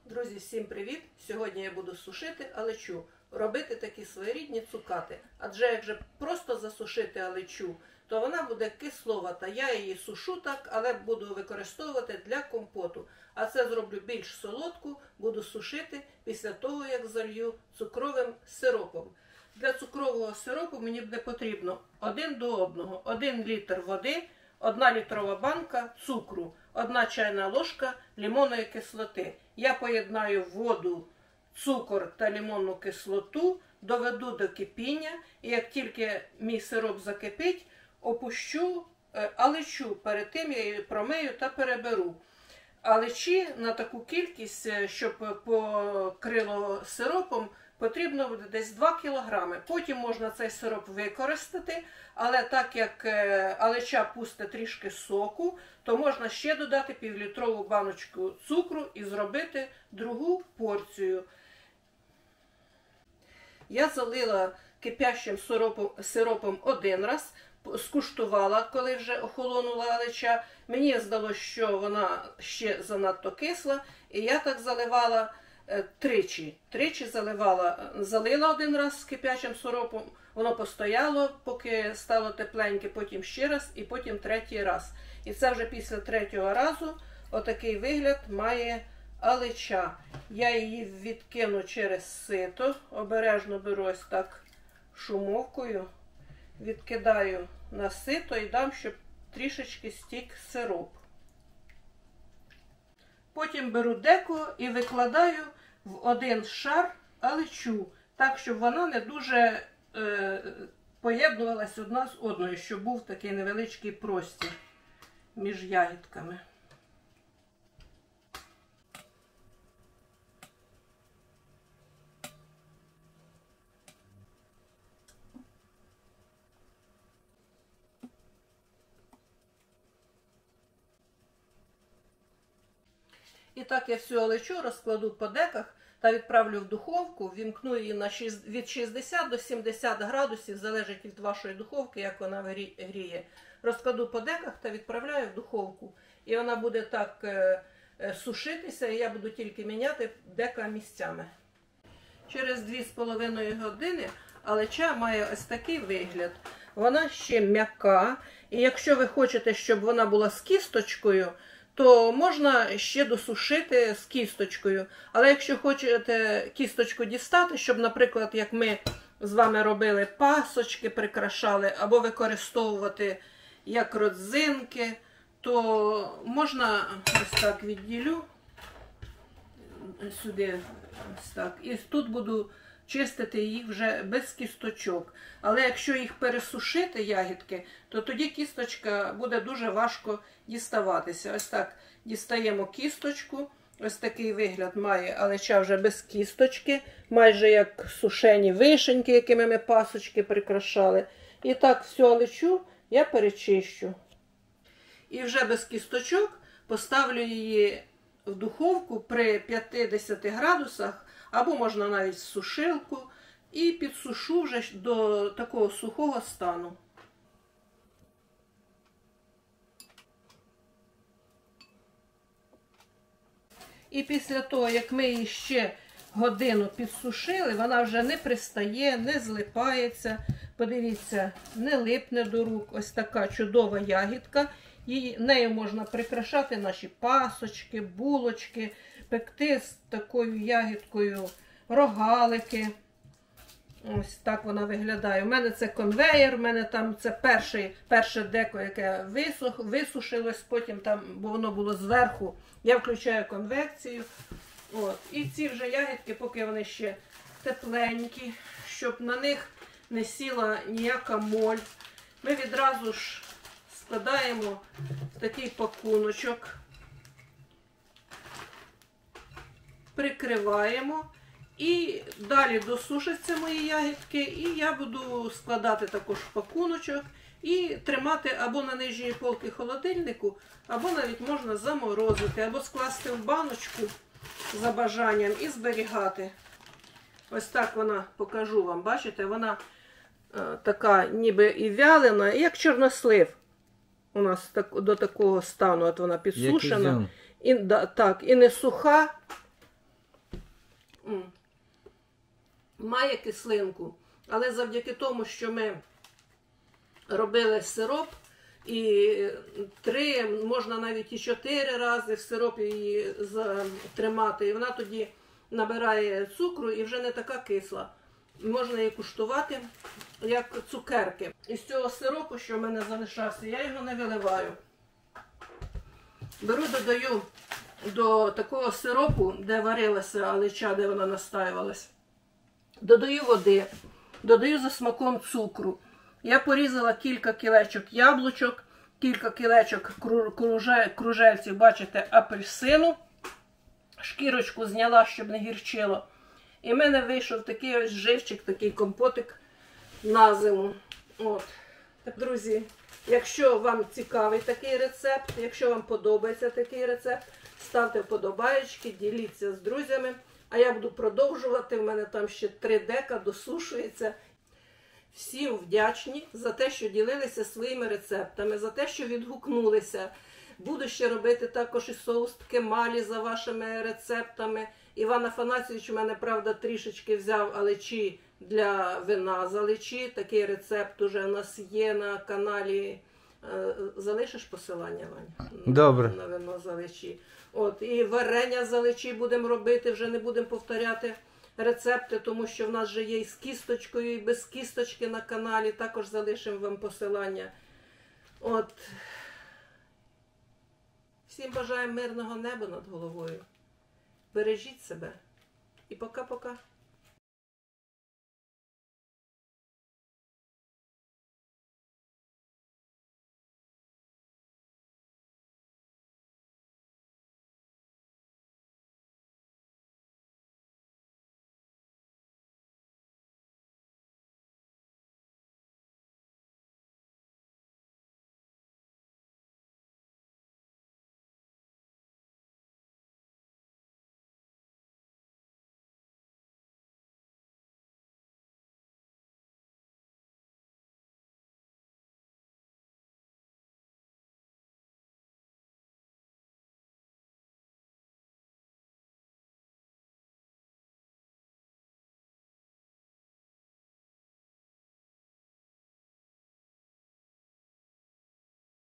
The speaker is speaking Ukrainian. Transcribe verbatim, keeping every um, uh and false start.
Друзі, всім привіт! Сьогодні я буду сушити алечу, робити такі своєрідні цукати. Адже як же просто засушити алечу, то вона буде кисловата. Я її сушу так, але буду використовувати для компоту. А це зроблю більш солодку, буду сушити після того, як залью цукровим сиропом. Для цукрового сиропу мені буде потрібно один до одного, один літр води, одна літрова банка цукру, одна чайна ложка лимонної кислоти. Я поєднаю воду, цукор та лимонну кислоту, доведу до кипіння, і як тільки мій сироп закипить, опущу алечу, перед тим я її промию та переберу. Алечі на таку кількість, щоб покрило сиропом, потрібно буде десь два кілограми. Потім можна цей сироп використати, але так як алеча пустить трішки соку, то можна ще додати півлітрову баночку цукру і зробити другу порцію. Я залила кипящим сиропом, сиропом один раз, скуштувала, коли вже охолонула алеча. Мені здалося, що вона ще занадто кисла, і я так заливала тричі. Тричі заливала, залила один раз з кипячим сиропом, воно постояло, поки стало тепленьке, потім ще раз і потім третій раз. І це вже після третього разу отакий вигляд має алеча. Я її відкину через сито, обережно беру ось так шумовкою, відкидаю на сито і дам, щоб трішечки стік сироп. Потім беру деко і викладаю в один шар алечу, так, щоб вона не дуже е, поєднувалась одна з одною, щоб був такий невеличкий простір між ягідками. І так я всю алечу розкладу по деках та відправлю в духовку, вімкну її на від шістдесят до сімдесят градусів, залежить від вашої духовки, як вона гріє. Розкладу по деках та відправляю в духовку. І вона буде так е, е, сушитися, і я буду тільки міняти дека місцями. Через дві з половиною години алеча має ось такий вигляд. Вона ще м'яка, і якщо ви хочете, щоб вона була з кісточкою, то можна ще досушити з кісточкою. Але якщо хочете кісточку дістати, щоб, наприклад, як ми з вами робили, пасочки прикрашали, або використовувати як родзинки, то можна ось так відділю, сюди ось так, і тут буду чистити їх вже без кісточок. Але якщо їх пересушити, ягідки, то тоді кісточка буде дуже важко діставатися. Ось так дістаємо кісточку. Ось такий вигляд має алеча вже без кісточки, майже як сушені вишеньки, якими ми пасочки прикрашали. І так всю алечу я перечищу. І вже без кісточок поставлю її в духовку при п'ятдесяти градусах, або можна навіть в сушилку, і підсушу вже до такого сухого стану. І після того, як ми її ще годину підсушили, вона вже не пристає, не злипається. Подивіться, не липне до рук. Ось така чудова ягідка. Її, нею можна прикрашати наші пасочки, булочки, пекти з такою ягідкою рогалики. Ось так вона виглядає. У мене це конвеєр, у мене там це перший, перше деко, яке висух, висушилось, потім там, бо воно було зверху, я включаю конвекцію. От. І ці вже ягідки, поки вони ще тепленькі, щоб на них не сіла ніяка моль, ми відразу ж складаємо в такий пакуночок, прикриваємо. І далі досушаться мої ягідки, і я буду складати також в пакуночок і тримати або на нижній полці холодильнику, або навіть можна заморозити, або скласти в баночку за бажанням і зберігати. Ось так вона, покажу вам, бачите, вона е, така ніби і вялена, як чорнослив. У нас так, до такого стану от вона підсушена. І, да, так, і не суха, М. Має кислинку, але завдяки тому, що ми робили сироп, і три, можна навіть і чотири рази в сиропі її тримати, і вона тоді набирає цукру і вже не така кисла. Можна її куштувати, як цукерки. Із цього сиропу, що в мене залишався, я його не виливаю. Беру, додаю до такого сиропу, де варилася алеча, де вона настаювалась. Додаю води, додаю за смаком цукру. Я порізала кілька кілечок яблучок, кілька кілечок кружельців, бачите, апельсину. Шкірочку зняла, щоб не гірчило. І в мене вийшов такий ось живчик, такий компотик на зиму. От. Так, друзі, якщо вам цікавий такий рецепт, якщо вам подобається такий рецепт, ставте вподобаєчки, діліться з друзями. А я буду продовжувати, в мене там ще три дека досушується. Всім вдячні за те, що ділилися своїми рецептами, за те, що відгукнулися. Буду ще робити також і соус ткемалі за вашими рецептами. Іван Афанасьович у мене, правда, трішечки взяв алечі для вина з алечі. Такий рецепт уже у нас є на каналі. Залишиш посилання, Вань? Добре. На вино з алечі. От, і варення з алечі будемо робити, вже не будемо повторяти рецепти, тому що в нас вже є і з кісточкою, і без кісточки на каналі. Також залишимо вам посилання. От. Всім бажаємо мирного неба над головою. Бережіть себе. І пока-пока.